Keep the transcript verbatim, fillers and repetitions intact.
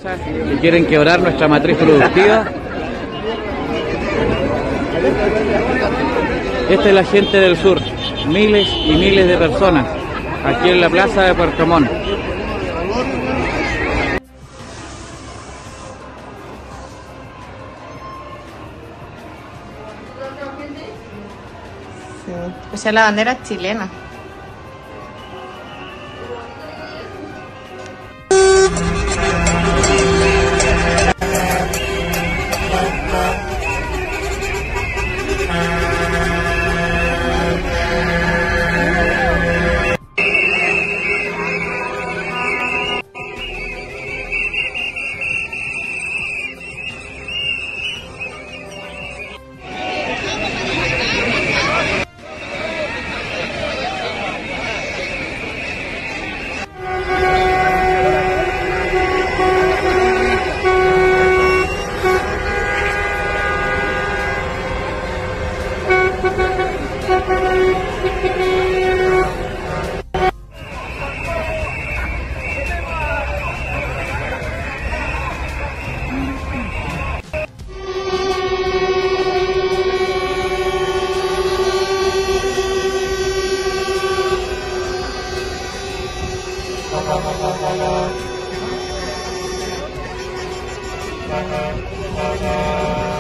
empresas que quieren quebrar nuestra matriz productiva. Esta es la gente del sur, miles y miles de personas, aquí en la plaza de Puerto Montt. Sí. O sea, la bandera es chilena. Thank you.